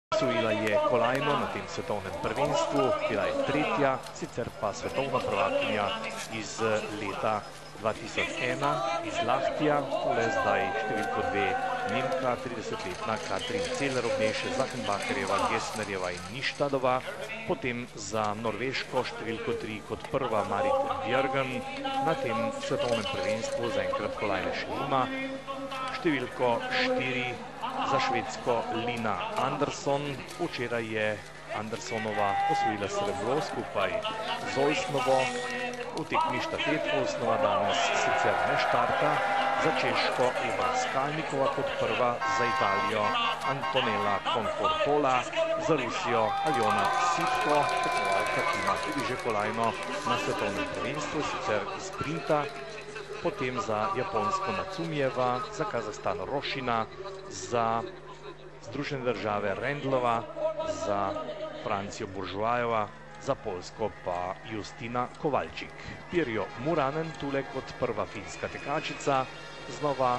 Osvojila je kolajno na tem svetovnem prvenstvu, bila je tretja, sicer pa svetovna prvakinja iz leta 2001 iz Lahtija, tule zdaj številko 2 Nemka, 30-letna Katrin Celerov-Neše, Zachenbacherjeva, Gessnerjeva in Ništadova, potem za Norveško številko 3 kot prva Marit Bjørgen, na tem svetovnem prvenstvu zaenkrat kolajne še nima, številko 4 za Švedsko Lina Andersson, včeraj je Anderssonova osvojila srebro skupaj z Olsnovo, v tekmi štafet Olsnova danes sicer ne štarta, za Češko Eva Skalnikova kot prva, za Italijo Antonella Confortola, za Rusijo Aljona Sitko, tekmovalka, ki ima tudi že kolajno na svetovnem prvenstvu, sicer iz sprinta, potem za Japonsko Natsumijeva, za Kazahstan Rošina, za Združene države Rendlova, za Francijo Buržuajeva, za Poljsko pa Justina Kovalčik. Pirjo Muranen tule kot prva finska tekačica, znova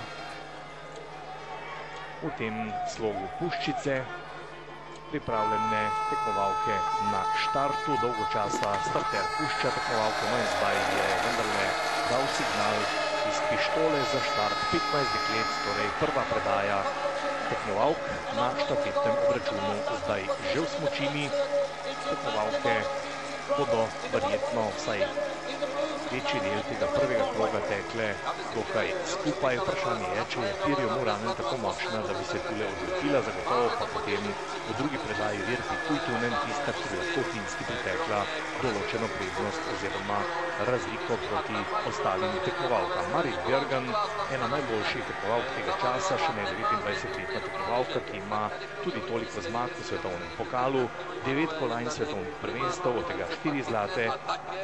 v tem slogu puščice, pripravljene tekmovalke na štartu, dolgo časa starter pušča tekmovalke, no in zdaj je vendarle dal signal iz pištole za štart 15 deklet, torej prva predaja tekmovalk na štafetnem obračunu zdaj že v smučini. Tekmovalke bodo verjetno vsaj večji del tega prvega kroga tekle dokaj skupaj. Vprašanje je, če je Pirjo Muranen tako močna, da bi se tule odlepila, zagotovo pa potem v drugi predaji Virpi Kultunen tista, ki bi lahko finski pritekla določeno prednost oziroma razliko proti ostalim tekmovalkam. Marit Bjørgen, ena najboljših tekmovalk tega časa, še ne 29-letna tekmovalka, ki ima tudi toliko zmag v svetovnem pokalu, 9 kolajn svetovnih prvenstev, od tega 4 zlate.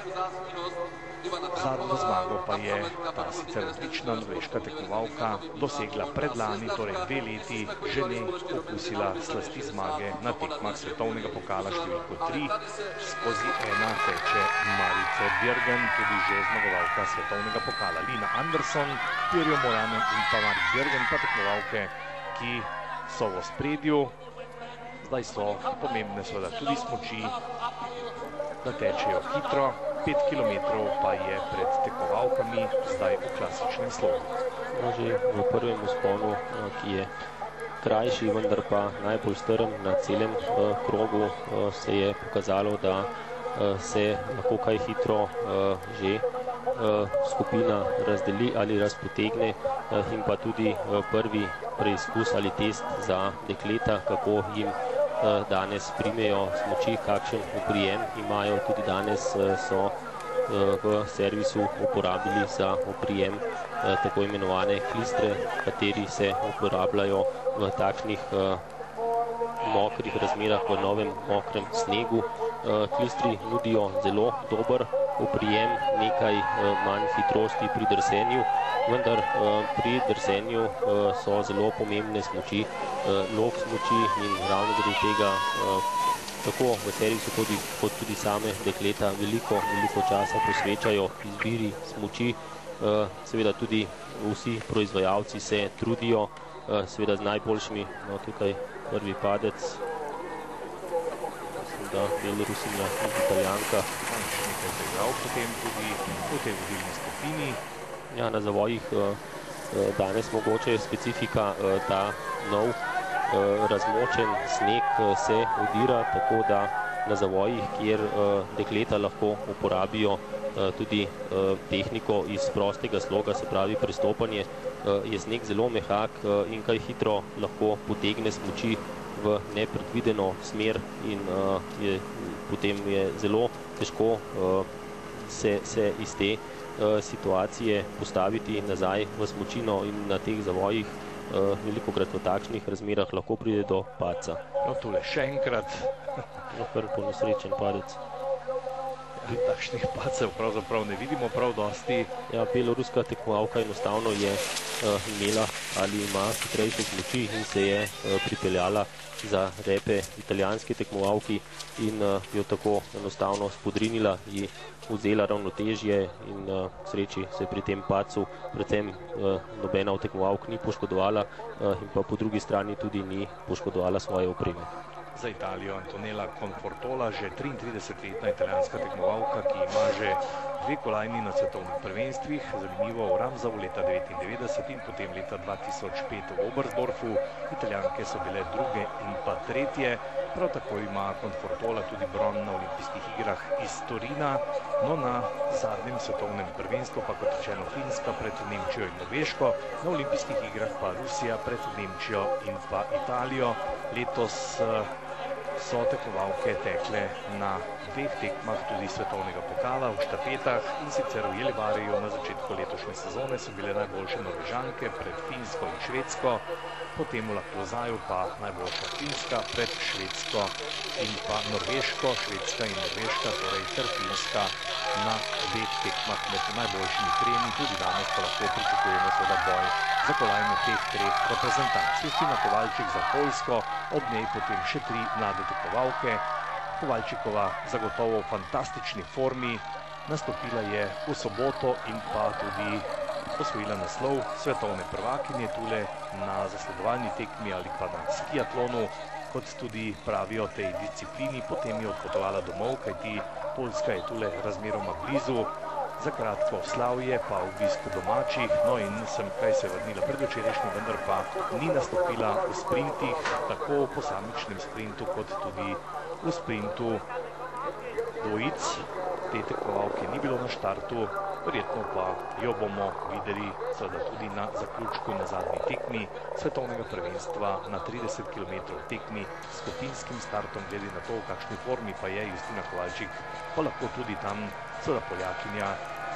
Zadnjo zmago pa je ta sicer odlična norveška tekmovalka dosegla predlani, torej 2 leti že ne okusila slasti zmage na tekmah svetovnega pokala številko 3. Skozi ena teče Marit Bjørgen, tudi že zmagovalka svetovnega pokala. Lina Andersson, Pirjo Muranen in pa Marit Bjørgen, pa tekmovalke, ki so v ospredju. Zdaj so pomembne seveda tudi smuči, da tečejo hitro. 5 kilometrov pa je pred tekmovalkami zdaj v klasičnem slogu. Že v prvem vzponu, ki je krajši, vendar pa najbolj strm na celem krogu, se je pokazalo, da se lahko kaj hitro že skupina razdeli ali razpotegne in pa tudi prvi preizkus ali test za dekleta, kako jim danes primejo smuči, kakšen oprijem imajo. Tudi danes so v servisu uporabili za oprijem tako imenovane klistre, kateri se uporabljajo v takšnih mokrih razmerah, v novem mokrem snegu. Klistri nudijo zelo dober oprijem, nekaj manj hitrosti pri drsenju, vendar pri drsenju so zelo pomembne smuči, lok smuči, in ravno zaradi tega tako v servisu kot tudi same dekleta veliko časa posvečajo izbiri smuči. Seveda tudi vsi proizvajalci se trudijo, seveda z najboljšimi, no tukaj prvi padec, mislim, da Belorusinja in Italijanka. Nekaj težav potem tudi v tej vodilni skupini. Ja, na zavojih danes mogoče je specifika, da nov razmočen sneg se udira, tako da na zavojih, kjer dekleta lahko uporabijo tudi tehniko iz prostega sloga, se pravi prestopanje, je sneg zelo mehak in kaj hitro lahko potegne smuči v nepredvideno smer in potem je zelo težko se iz te situacije postaviti nazaj v smučino, in na teh zavojih velikokrat v takšnih razmerah lahko pride do padca. No, tule še enkrat. Kar ponesrečen padec. Takšnih padcev pravzaprav ne vidimo prav dosti. Ja, beloruska tekmovalka enostavno je imela ali ima hitrejše smuči in se je pripeljala za repe italijanski tekmovalki in jo tako enostavno spodrinila, ji vzela ravnotežje in sreči se pri tem padcu predvsem nobena od tekmovalk ni poškodovala in pa po drugi strani tudi ni poškodovala svoje opreme. za Italijo Antonella Confortola, že 33-letna italijanska tekmovalka, ki ima že 2 kolajni na svetovnih prvenstvih, zanimivo v Ramsau leta 1999 in potem leta 2005 v Oberstdorfu. Italijanke so bile 2. in pa 3. Prav tako ima Confortola tudi bron na olimpijskih igrah iz Torina, no na zadnjem svetovnem prvenstvu pa kot rečeno Finska pred Nemčijo in Norveško, na olimpijskih igrah pa Rusija pred Nemčijo in pa Italijo. Letos so tekmovalke tekle na 2 tekmah tudi svetovnega pokala v štafetah, in sicer v Gällivareju na začetku letošnje sezone so bile najboljše Norvežanke pred Finsko in Švedsko, potem v Laklozaju pa najboljša Finska pred Švedsko in pa Norveško, Švedska in Norveška, torej ter Finska na 2 tekmah med najboljšimi 3, tudi danes pa lahko pričakujemo seveda boj za kolajno teh 3 reprezentanc. Justina Kovalčik za Poljsko, ob njej potem še 3 mlade tekmovalke. Kovalčikova zagotovo v fantastični formi, nastopila je v soboto in pa tudi osvojila naslov svetovne prvakinje tule na zasledovalni tekmi ali pa na skiatlonu, kot tudi pravijo tej disciplini. Potem je odpotovala domov, kajti Poljska je tule razmeroma blizu. Za kratko slavje pa obisk domačih, no in sem kaj se vrnila predvčerajšnji, vendar pa ni nastopila v sprintih, tako v posamičnem sprintu kot tudi v sprintu dvojic. Te tekmovalke ni bilo na štartu, verjetno pa jo bomo videli seveda tudi na zaključku na zadnji tekmi svetovnega prvenstva na 30 km tekmi s skupinskim startom. Glede na to, v kakšni formi pa je Justina Kovalčik, pa lahko tudi tam seveda Poljakinja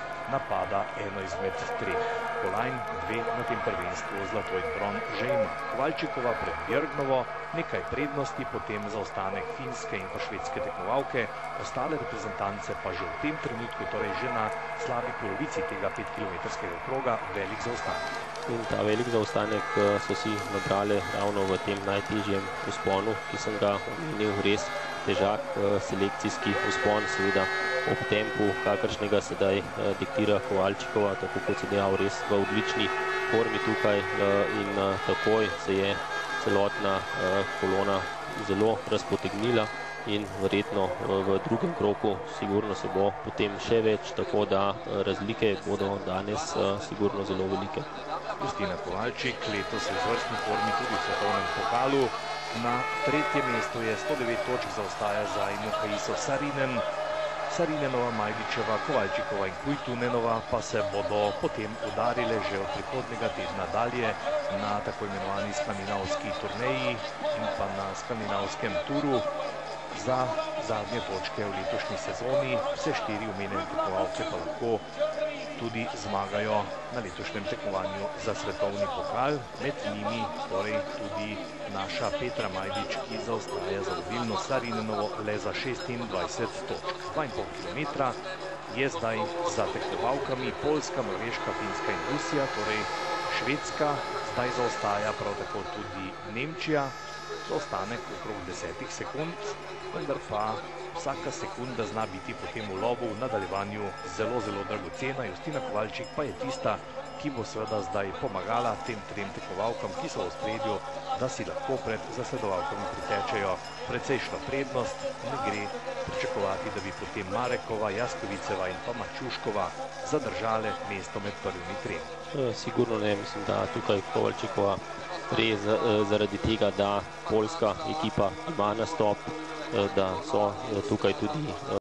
napada eno izmed 3 kolajn, 2 na tem prvenstvu, zlato in bron že ima. Kovalčikova pred Björgnovo, nekaj prednosti, potem zaostanek finske in pa švedske tekmovalke, ostale reprezentance pa že v tem trenutku, torej že na slabi polovici tega 5-kilometrskega kroga, velik zaostanek. In ta velik zaostanek so si nabrali ravno v tem najtežjem vzponu, ki sem ga omenil, res težak selekcijski vzpon, seveda ob tempu, kakršnega sedaj diktira Kovalčikova, tako kot se dejal, res v odlični formi tukaj in takoj se je celotna kolona zelo razpotegnila in verjetno v drugem krogu sigurno se bo potem še več, tako da razlike bodo danes sigurno zelo velike. Justina Kovalčik letos je v izvrstni formi tudi v svetovnem pokalu. Na 3. mestu je 109 točk, zaostaja za Inokaiso Sarinen. Sarinenova, Majdičeva, Kovalčikova in Kujtunenova pa se bodo potem udarile že od prihodnega tedna dalje na tako imenovani skandinavski turneji in pa na skandinavskem turu za zadnje točke v letošnji sezoni. Vse 4 omenjene tekmovalke pa lahko tudi zmagajo na letošnjem tekmovanju za svetovni pokal. Med njimi torej tudi naša Petra Majdič, ki zaostaja za vodilno Sarinenovo le za 26 točk. 2,5 km je zdaj za tekmovalkami Poljska, Norveška, Finska in Rusija, torej Švedska zdaj zaostaja, prav tako tudi Nemčija. Zaostanek okrog 10 sekund, vendar pa vsaka sekunda zna biti potem v lovu v nadaljevanju zelo, zelo dragocena. Justina Kovalčik pa je tista, ki bo seveda zdaj pomagala tem 3 tekmovalkam, ki so v ospredju, da si lahko pred zasledovalkami pritečejo precejšno prednost. Ne gre pričakovati, da bi potem Marekova, Jaskoviceva in pa Mačuškova zadržale mesto med prvimi 3. Sigurno ne, mislim, da tukaj Kovalčikova res zaradi tega, da poljska ekipa ima nastop, da so tukaj tudi